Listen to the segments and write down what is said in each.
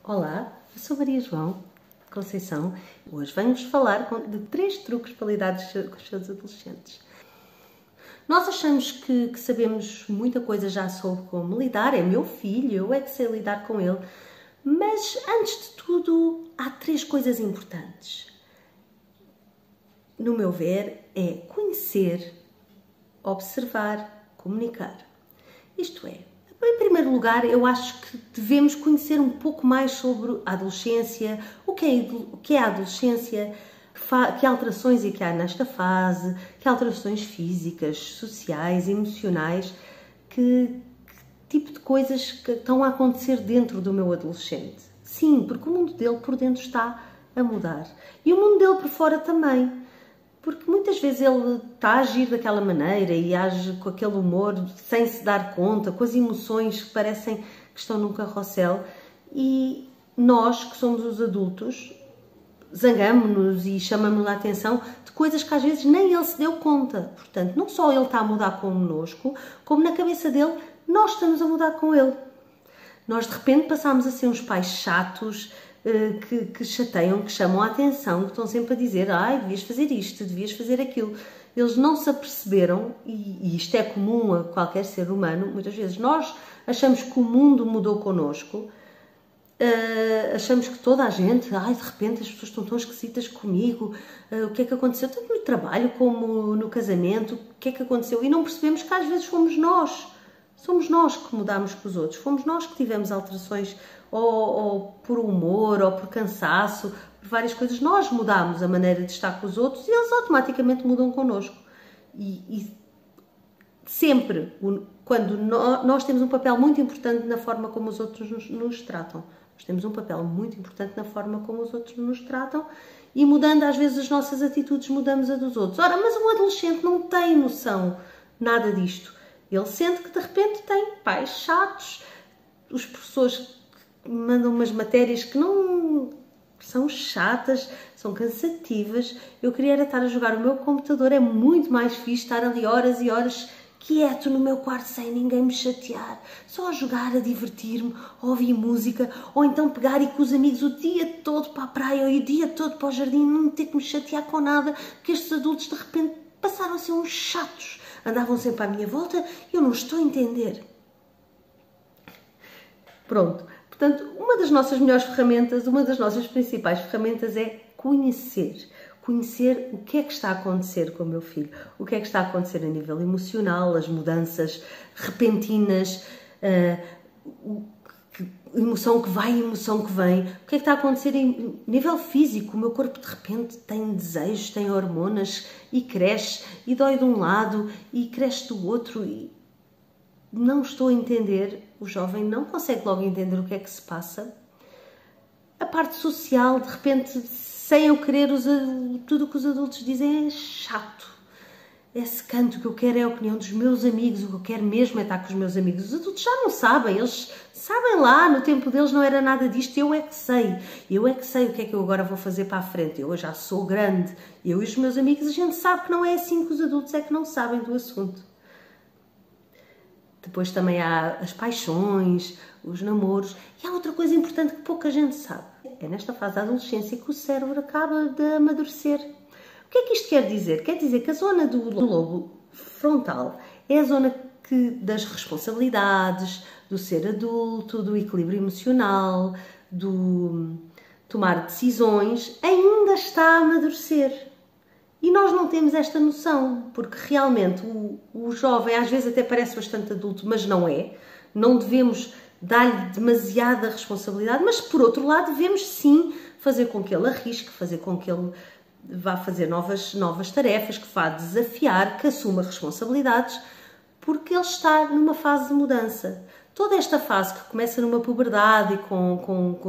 Olá, eu sou Maria João Conceição. Hoje venho-vos falar de 3 truques para lidar com os seus adolescentes. Nós achamos que sabemos muita coisa já sobre como lidar, é meu filho, eu é que sei lidar com ele. Mas, antes de tudo, há 3 coisas importantes. No meu ver, é conhecer, observar, comunicar. Isto é, em primeiro lugar, eu acho que devemos conhecer um pouco mais sobre a adolescência, o que é a adolescência, que alterações é que há nesta fase, que alterações físicas, sociais, emocionais, que tipo de coisas que estão a acontecer dentro do meu adolescente. Sim, porque o mundo dele por dentro está a mudar. E o mundo dele por fora também. Porque muitas vezes ele está a agir daquela maneira e age com aquele humor sem se dar conta, com as emoções que parecem que estão num carrossel. E nós, que somos os adultos, zangamo-nos e chamamos a atenção de coisas que às vezes nem ele se deu conta. Portanto, não só ele está a mudar connosco, como na cabeça dele, nós estamos a mudar com ele. Nós de repente passamos a ser uns pais chatos, que chateiam, que chamam a atenção, que estão sempre a dizer: ai, devias fazer isto, devias fazer aquilo. Eles não se aperceberam, e isto é comum a qualquer ser humano, muitas vezes nós achamos que o mundo mudou connosco, achamos que toda a gente, ai, de repente as pessoas estão tão esquisitas comigo, o que é que aconteceu, tanto no trabalho como no casamento, o que é que aconteceu? E não percebemos que às vezes fomos nós que mudámos com os outros, fomos nós que tivemos alterações, ou por humor, ou por cansaço, por várias coisas. Nós mudámos a maneira de estar com os outros e eles automaticamente mudam connosco. E sempre, quando nós temos um papel muito importante na forma como os outros nos tratam. Nós temos um papel muito importante na forma como os outros nos tratam e mudando às vezes as nossas atitudes, mudamos a dos outros. Ora, mas um adolescente não tem noção nada disto. Ele sente que de repente tem pais chatos, os professores mandam umas matérias que não são chatas, são cansativas. Eu queria estar a jogar o meu computador, é muito mais fixe estar ali horas e horas quieto no meu quarto sem ninguém me chatear, só a jogar, a divertir-me, a ouvir música, ou então pegar e com os amigos o dia todo para a praia ou o dia todo para o jardim, não ter que me chatear com nada, porque estes adultos de repente passaram a ser uns chatos, andavam sempre à minha volta e eu não estou a entender. Pronto. Portanto, uma das nossas melhores ferramentas, uma das nossas principais ferramentas é conhecer. Conhecer o que é que está a acontecer com o meu filho, o que é que está a acontecer a nível emocional, as mudanças repentinas, emoção que vai, emoção que vem, o que é que está a acontecer em nível físico. O meu corpo de repente tem desejos, tem hormonas e cresce, e dói de um lado e cresce do outro e não estou a entender, o jovem não consegue logo entender o que é que se passa. A parte social, de repente, sem eu querer, tudo o que os adultos dizem é chato. É secante, o que eu quero é a opinião dos meus amigos, o que eu quero mesmo é estar com os meus amigos. Os adultos já não sabem, eles sabem lá, no tempo deles não era nada disto, eu é que sei o que é que eu agora vou fazer para a frente, eu já sou grande, eu e os meus amigos, a gente sabe que não é assim, que os adultos é que não sabem do assunto. Depois também há as paixões, os namoros. E há outra coisa importante que pouca gente sabe. É nesta fase da adolescência que o cérebro acaba de amadurecer. O que é que isto quer dizer? Quer dizer que a zona do lobo frontal é a zona das responsabilidades, do ser adulto, do equilíbrio emocional, do tomar decisões, ainda está a amadurecer. E nós não temos esta noção, porque realmente o jovem às vezes até parece bastante adulto, mas não é. Não devemos dar-lhe demasiada responsabilidade, mas por outro lado devemos sim fazer com que ele arrisque, fazer com que ele vá fazer novas tarefas, que vá desafiar, que assuma responsabilidades, porque ele está numa fase de mudança. Toda esta fase que começa numa puberdade e com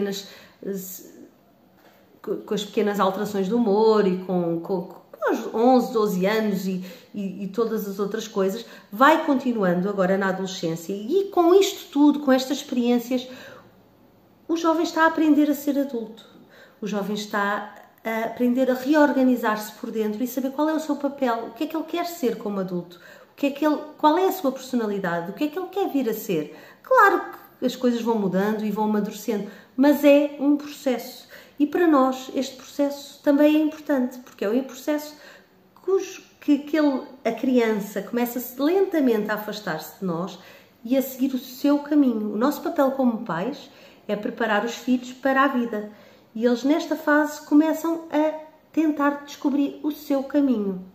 as pequenas alterações de humor e com os 11, 12 anos e todas as outras coisas, vai continuando agora na adolescência e com isto tudo, com estas experiências, o jovem está a aprender a ser adulto. O jovem está a aprender a reorganizar-se por dentro e saber qual é o seu papel, o que é que ele quer ser como adulto, qual é a sua personalidade, o que é que ele quer vir a ser. Claro que as coisas vão mudando e vão amadurecendo, mas é um processo. E para nós este processo também é importante, porque é um processo que a criança começa lentamente a afastar-se de nós e a seguir o seu caminho. O nosso papel como pais é preparar os filhos para a vida. E eles nesta fase começam a tentar descobrir o seu caminho.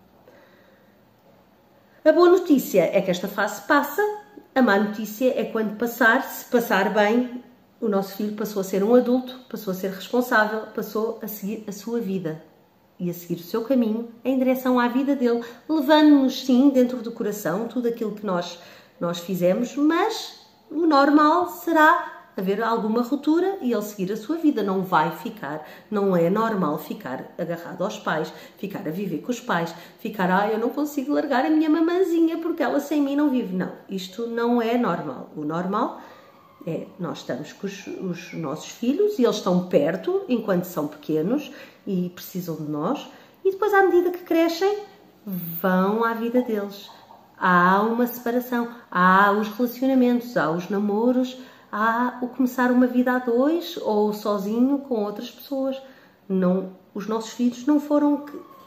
A boa notícia é que esta fase passa, a má notícia é quando se passar bem, o nosso filho passou a ser um adulto, passou a ser responsável, passou a seguir a sua vida e a seguir o seu caminho em direção à vida dele, levando-nos sim dentro do coração tudo aquilo que nós fizemos, mas o normal será haver alguma ruptura e ele seguir a sua vida. Não é normal ficar agarrado aos pais, ficar a viver com os pais, ficar, eu não consigo largar a minha mamãzinha porque ela sem mim não vive. Não, isto não é normal. O normal é, nós estamos com os nossos filhos e eles estão perto enquanto são pequenos e precisam de nós, e depois à medida que crescem, vão à vida deles. Há uma separação, há os relacionamentos, há os namoros, há o começar uma vida a dois ou sozinho com outras pessoas. Não, os nossos filhos não foram,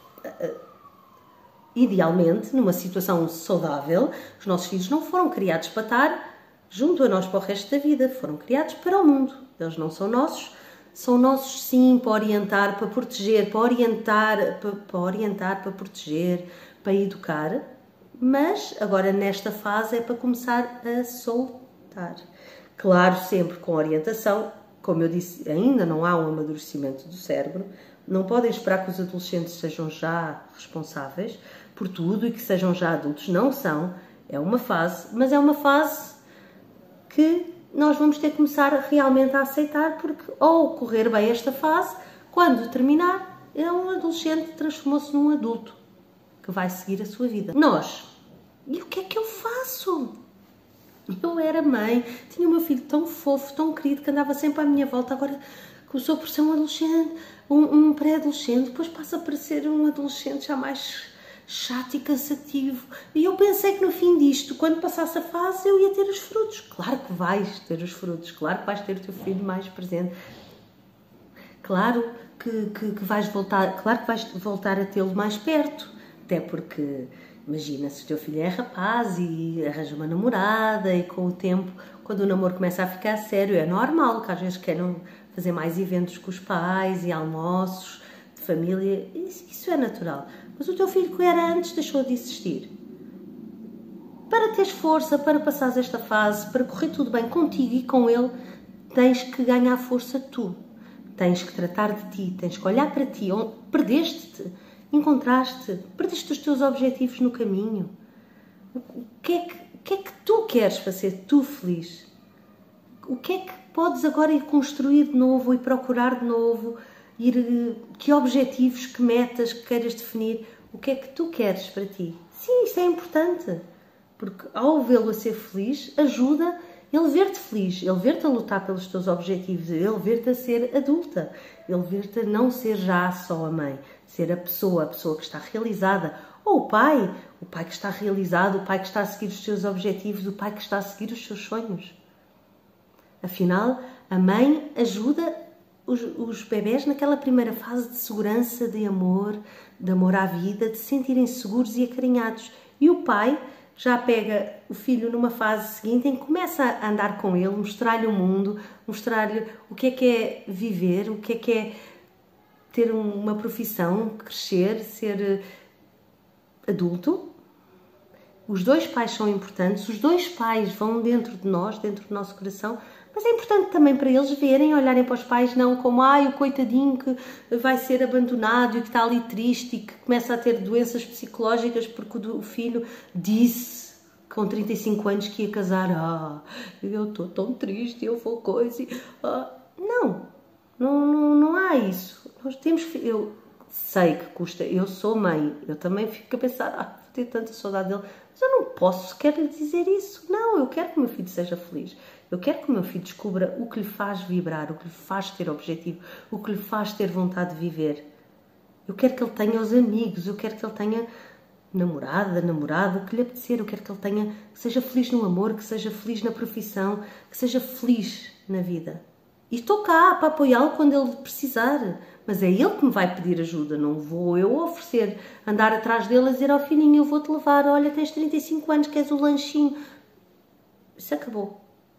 idealmente, numa situação saudável, os nossos filhos não foram criados para estar junto a nós para o resto da vida, foram criados para o mundo. Eles não são nossos sim para orientar, para proteger, para proteger, para educar, mas agora nesta fase é para começar a soltar. Claro, sempre com orientação, como eu disse, ainda não há um amadurecimento do cérebro, não podem esperar que os adolescentes sejam já responsáveis por tudo e que sejam já adultos, não são, é uma fase, mas é uma fase que nós vamos ter que começar realmente a aceitar, porque ao correr bem esta fase, quando terminar, um adolescente transformou-se num adulto que vai seguir a sua vida. E o que é que eu faço? Eu era mãe, tinha o meu filho tão fofo, tão querido, que andava sempre à minha volta, agora começou por ser um adolescente, um pré-adolescente, depois passa para ser um adolescente já mais chato e cansativo. E eu pensei que no fim disto, quando passasse a fase, eu ia ter os frutos. Claro que vais ter os frutos, claro que vais ter o teu filho mais presente. Claro que vais voltar a tê-lo mais perto, até porque imagina se o teu filho é rapaz e arranja uma namorada e com o tempo, quando o namoro começa a ficar sério, é normal que às vezes queiram fazer mais eventos com os pais e almoços de família, isso é natural. Mas o teu filho que era antes deixou de existir. Para teres força, para passares esta fase, para correr tudo bem contigo e com ele, tens que ganhar força tu. Tens que tratar de ti, tens que olhar para ti, perdeste-te, perdeste os teus objetivos no caminho. O que é que tu queres para ser tu feliz? O que é que podes agora ir construir de novo e procurar de novo? Que objetivos, que metas que queiras definir? O que é que tu queres para ti? Sim, isto é importante, porque ao vê-lo a ser feliz, ajuda ele ver-te feliz, ele ver-te a lutar pelos teus objetivos, ele ver-te a ser adulta, ele ver-te a não ser já só a mãe, ser a pessoa que está realizada, ou o pai que está realizado, o pai que está a seguir os seus objetivos, o pai que está a seguir os seus sonhos. Afinal, a mãe ajuda os bebés naquela primeira fase de segurança, de amor à vida, de se sentirem seguros e acarinhados. E o pai já pega o filho numa fase seguinte em que começa a andar com ele, mostrar-lhe o mundo, mostrar-lhe o que é viver, o que é ter uma profissão, crescer, ser adulto. Os dois pais são importantes, os dois pais vão dentro de nós, dentro do nosso coração, mas é importante também para eles verem, olharem para os pais não como o coitadinho que vai ser abandonado e que está ali triste e que começa a ter doenças psicológicas porque o filho disse com 35 anos que ia casar. Eu estou tão triste, eu vou coisa. Não há isso. Nós temos, eu sei que custa, eu sou mãe, eu também fico a pensar, vou ter tanta saudade dele, mas eu não posso sequer lhe dizer isso. Não, eu quero que o meu filho seja feliz. Eu quero que o meu filho descubra o que lhe faz vibrar, o que lhe faz ter objetivo, o que lhe faz ter vontade de viver. Eu quero que ele tenha os amigos, eu quero que ele tenha namorada, namorado, o que lhe apetecer. Eu quero que ele tenha, que seja feliz no amor, que seja feliz na profissão, que seja feliz na vida. E estou cá para apoiá-lo quando ele precisar. Mas é ele que me vai pedir ajuda, não vou eu oferecer, andar atrás dele a dizer ao filhinho, eu vou-te levar, olha, tens 35 anos, queres o lanchinho. Isso acabou.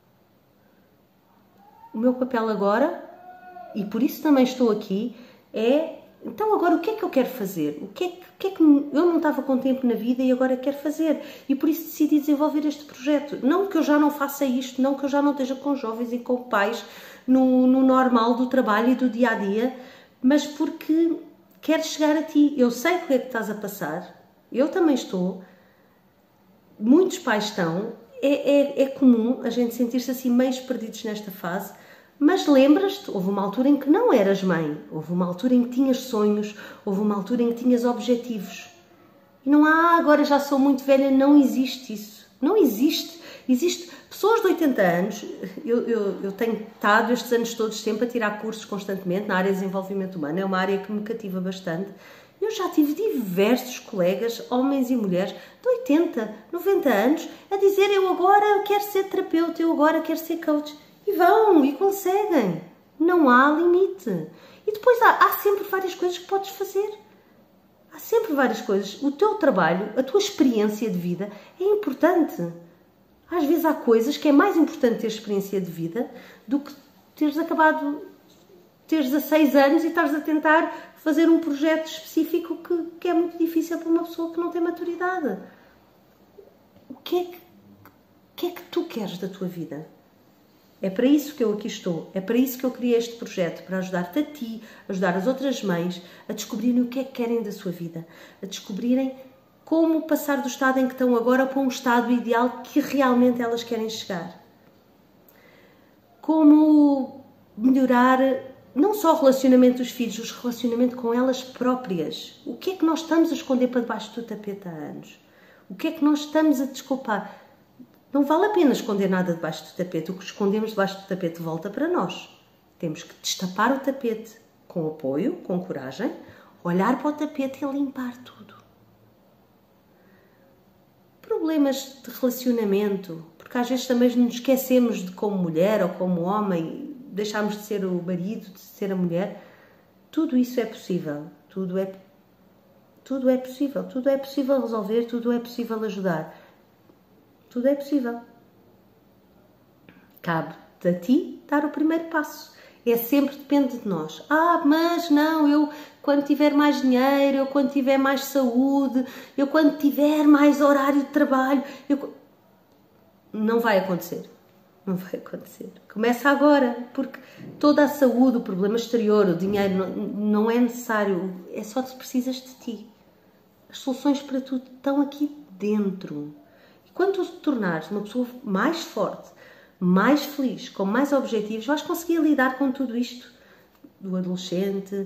O meu papel agora, e por isso também estou aqui, é, então agora o que é que eu quero fazer? O que é que eu não estava com tempo na vida e agora quero fazer? E por isso decidi desenvolver este projeto. Não que eu já não faça isto, não que eu já não esteja com jovens e com pais no normal do trabalho e do dia-a-dia, mas porque quero chegar a ti. Eu sei o que é que estás a passar, eu também estou, muitos pais estão, é comum a gente sentir-se assim meio perdidos nesta fase, mas lembras-te, houve uma altura em que não eras mãe, houve uma altura em que tinhas sonhos, houve uma altura em que tinhas objetivos. E não há, agora já sou muito velha, não existe isso. Não existe. Existe pessoas de 80 anos, eu tenho estado estes anos todos sempre a tirar cursos constantemente na área de desenvolvimento humano, é uma área que me cativa bastante. Eu já tive diversos colegas, homens e mulheres, de 80, 90 anos, a dizer eu agora quero ser terapeuta, eu agora quero ser coach. E vão, e conseguem. Não há limite. E depois há sempre várias coisas que podes fazer. Há sempre várias coisas. O teu trabalho, a tua experiência de vida é importante. Às vezes há coisas que é mais importante ter experiência de vida do que teres acabado, teres 16 anos e estares a tentar fazer um projeto específico que é muito difícil para uma pessoa que não tem maturidade. O que é que tu queres da tua vida? É para isso que eu aqui estou, é para isso que eu criei este projeto, para ajudar-te a ti, ajudar as outras mães a descobrirem o que é que querem da sua vida, a descobrirem como passar do estado em que estão agora para um estado ideal que realmente elas querem chegar. Como melhorar não só o relacionamento dos filhos, o relacionamento com elas próprias. O que é que nós estamos a esconder para debaixo do tapete há anos? O que é que nós estamos a desculpar? Não vale a pena esconder nada debaixo do tapete. O que escondemos debaixo do tapete volta para nós. Temos que destapar o tapete com apoio, com coragem, olhar para o tapete e limpar tudo. Problemas de relacionamento, porque às vezes também nos esquecemos de como mulher ou como homem, deixamos de ser o marido, de ser a mulher. Tudo isso é possível. Tudo é possível. Tudo é possível resolver, tudo é possível ajudar. Tudo é possível. Cabe-te a ti dar o primeiro passo. É sempre, depende de nós. Mas não, eu quando tiver mais dinheiro, eu quando tiver mais saúde, eu quando tiver mais horário de trabalho, não vai acontecer. Não vai acontecer. Começa agora, porque toda a saúde, o problema exterior, o dinheiro não é necessário. É só que precisas de ti. As soluções para tudo estão aqui dentro. Quando tu te tornares uma pessoa mais forte, mais feliz, com mais objetivos, vais conseguir lidar com tudo isto do adolescente,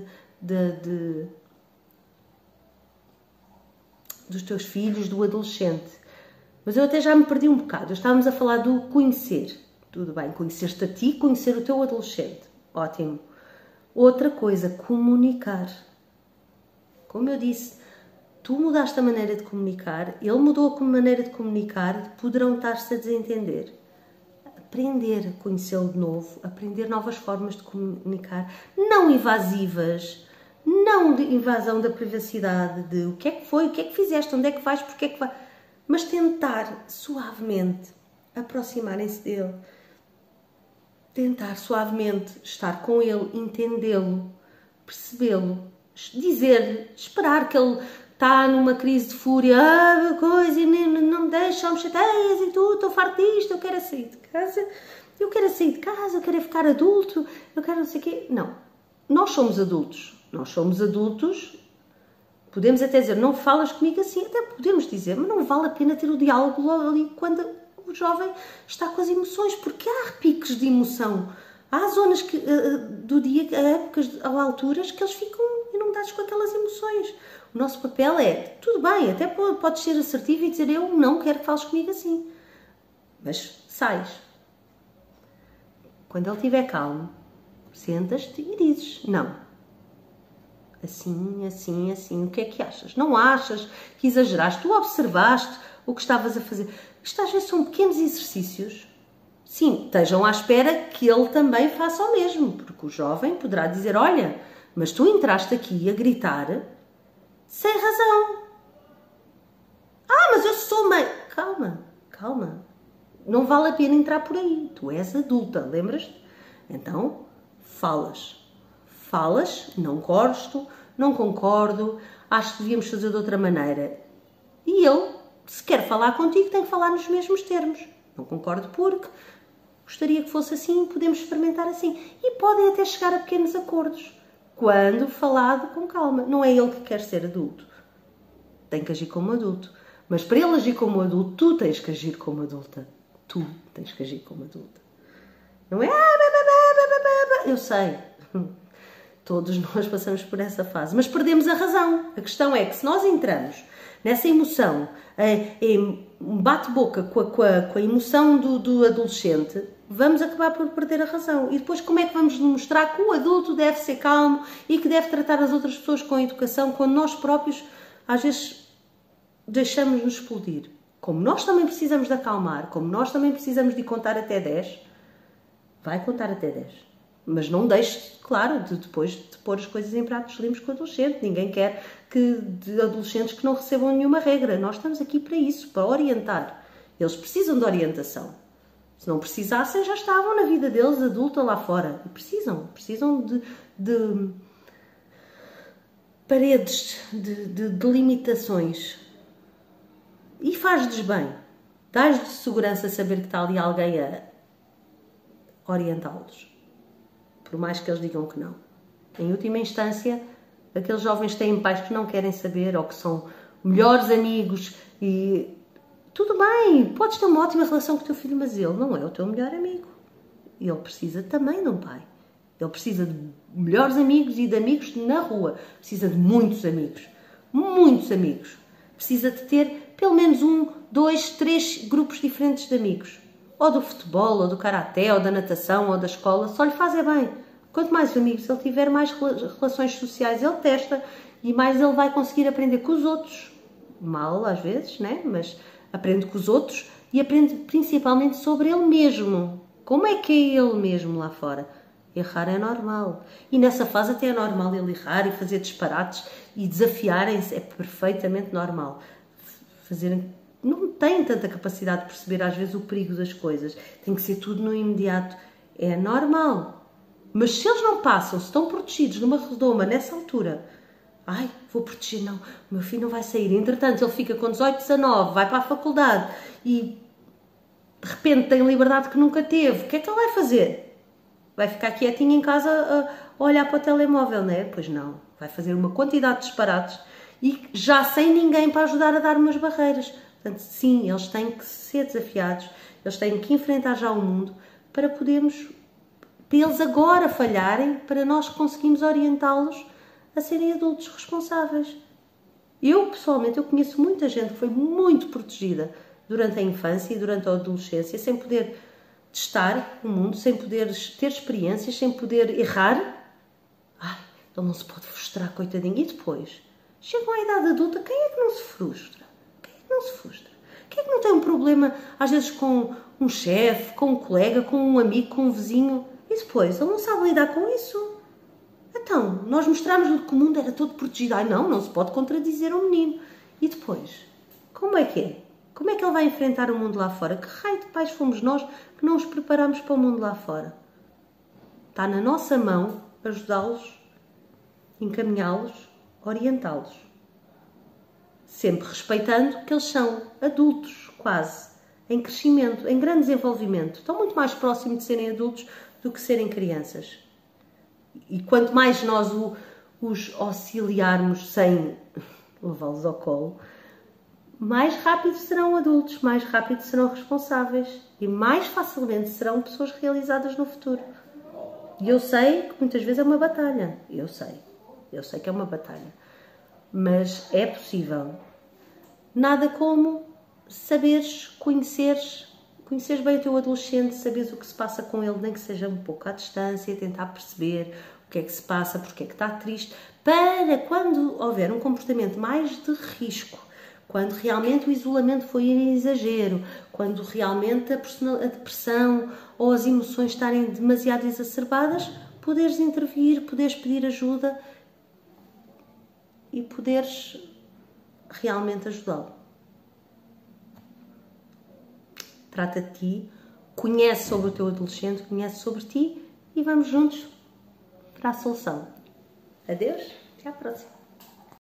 dos teus filhos, do adolescente. Mas eu até já me perdi um bocado. Estávamos a falar do conhecer. Tudo bem, conhecer-te a ti, conhecer o teu adolescente. Ótimo. Outra coisa, comunicar. Como eu disse, tu mudaste a maneira de comunicar, ele mudou a maneira de comunicar, poderão estar-se a desentender. Aprender a conhecê-lo de novo, aprender novas formas de comunicar, não invasivas, não de invasão da privacidade, de o que é que foi, o que é que fizeste, onde é que vais, porque é que vais, mas tentar suavemente aproximarem-se dele, tentar suavemente estar com ele, entendê-lo, percebê-lo, dizer-lhe, esperar que ele está numa crise de fúria, coisa, e não me deixa, só me chateias e tu, estou farto disto, eu quero sair de casa, eu quero ficar adulto, eu quero não sei o quê. Não, nós somos adultos, podemos até dizer, não falas comigo assim, até podemos dizer, mas não vale a pena ter o diálogo logo ali quando o jovem está com as emoções, porque há picos de emoção, há zonas do dia, épocas ou alturas que eles ficam inundados com aquelas emoções. O nosso papel é, tudo bem, até podes ser assertivo e dizer eu não quero que fales comigo assim, mas sais. Quando ele estiver calmo, sentas-te e dizes não. assim, assim, assim. O que é que achas? Não achas que exageraste? Tu observaste o que estavas a fazer? Isto às vezes são pequenos exercícios. Sim, estejam à espera que ele também faça o mesmo, porque o jovem poderá dizer, olha, mas tu entraste aqui a gritar sem razão. Ah, mas eu sou mãe. Calma, calma. Não vale a pena entrar por aí. Tu és adulta, lembras-te? Então, falas. Falas, não gosto, não concordo, acho que devíamos fazer de outra maneira. E ele, se quer falar contigo, tem que falar nos mesmos termos. Não concordo porque gostaria que fosse assim, podemos experimentar assim. E podem até chegar a pequenos acordos, quando falado com calma. Não é ele que quer ser adulto. Tem que agir como adulto. Mas para ele agir como adulto, tu tens que agir como adulta. Tu tens que agir como adulta. Não é? Eu sei. Todos nós passamos por essa fase. Mas perdemos a razão. A questão é que se nós entramos nessa emoção, em bate-boca com a emoção do adolescente, vamos acabar por perder a razão. E depois como é que vamos mostrar que o adulto deve ser calmo e que deve tratar as outras pessoas com educação, quando nós próprios, às vezes, deixamos-nos explodir? Como nós também precisamos de acalmar, como nós também precisamos de contar até 10, vai contar até 10. Mas não deixe, claro, depois de pôr as coisas em pratos limpos com o adolescente. Ninguém quer de adolescentes que não recebam nenhuma regra. Nós estamos aqui para isso, para orientar. Eles precisam de orientação. Se não precisassem, já estavam na vida deles, adulta lá fora. E precisam de paredes, de limitações. E faz-lhes bem. Dás-lhes segurança saber que está ali alguém a orientá-los. Por mais que eles digam que não. Em última instância, aqueles jovens têm pais que não querem saber ou que são melhores amigos e tudo bem, podes ter uma ótima relação com o teu filho, mas ele não é o teu melhor amigo. Ele precisa também de um pai. Ele precisa de melhores amigos e de amigos na rua. Precisa de muitos amigos. Muitos amigos. Precisa de ter pelo menos 1, 2, 3 grupos diferentes de amigos. Ou do futebol, ou do karaté, ou da natação, ou da escola, só lhe faz é bem. Quanto mais amigos ele tiver, mais relações sociais ele testa e mais ele vai conseguir aprender com os outros. Mal, às vezes, né? Mas aprende com os outros e aprende principalmente sobre ele mesmo. Como é que é ele mesmo lá fora? Errar é normal. E nessa fase até é normal ele errar e fazer disparates e desafiarem-se. É perfeitamente normal. Não tem tanta capacidade de perceber às vezes o perigo das coisas. Tem que ser tudo no imediato. É normal. Mas se eles não passam, se estão protegidos numa redoma nessa altura, ai, vou proteger, não, o meu filho não vai sair. Entretanto, ele fica com 18, 19, vai para a faculdade e de repente tem liberdade que nunca teve. O que é que ele vai fazer? Vai ficar quietinho em casa a olhar para o telemóvel, não é? Pois não. Vai fazer uma quantidade de disparates e já sem ninguém para ajudar a dar umas barreiras. Portanto, sim, eles têm que ser desafiados, eles têm que enfrentar já o mundo para eles agora falharem, para nós conseguirmos orientá-los a serem adultos responsáveis. Eu, pessoalmente, conheço muita gente que foi muito protegida durante a infância e durante a adolescência, sem poder testar o mundo, sem poder ter experiências, sem poder errar. Ai, ele não se pode frustrar, coitadinho. E depois, chegam à idade adulta, quem é que não se frustra? Quem é que não se frustra? Quem é que não tem um problema, às vezes, com um chefe, com um colega, com um amigo, com um vizinho? E depois, ele não sabe lidar com isso. Então, nós mostramos-lhe que o mundo era todo protegido. Ai, não se pode contradizer um menino. E depois, como é que é? Como é que ele vai enfrentar o mundo lá fora? Que raio de pais fomos nós que não os preparamos para o mundo lá fora? Está na nossa mão ajudá-los, encaminhá-los, orientá-los. Sempre respeitando que eles são adultos, quase, em crescimento, em grande desenvolvimento. Estão muito mais próximos de serem adultos do que serem crianças. E quanto mais nós os auxiliarmos sem levá-los ao colo, mais rápido serão adultos, mais rápido serão responsáveis e mais facilmente serão pessoas realizadas no futuro. E eu sei que muitas vezes é uma batalha. Eu sei que é uma batalha. Mas é possível. Nada como saberes, conheceres bem o teu adolescente, saberes o que se passa com ele, nem que seja um pouco à distância, tentar perceber o que é que se passa, porque é que está triste, para quando houver um comportamento mais de risco, quando realmente o isolamento foi em exagero, quando realmente a depressão ou as emoções estarem demasiado exacerbadas, poderes intervir, poderes pedir ajuda e poderes realmente ajudá-lo. Trata de ti, conhece sobre o teu adolescente, conhece sobre ti e vamos juntos para a solução. Adeus, até à próxima.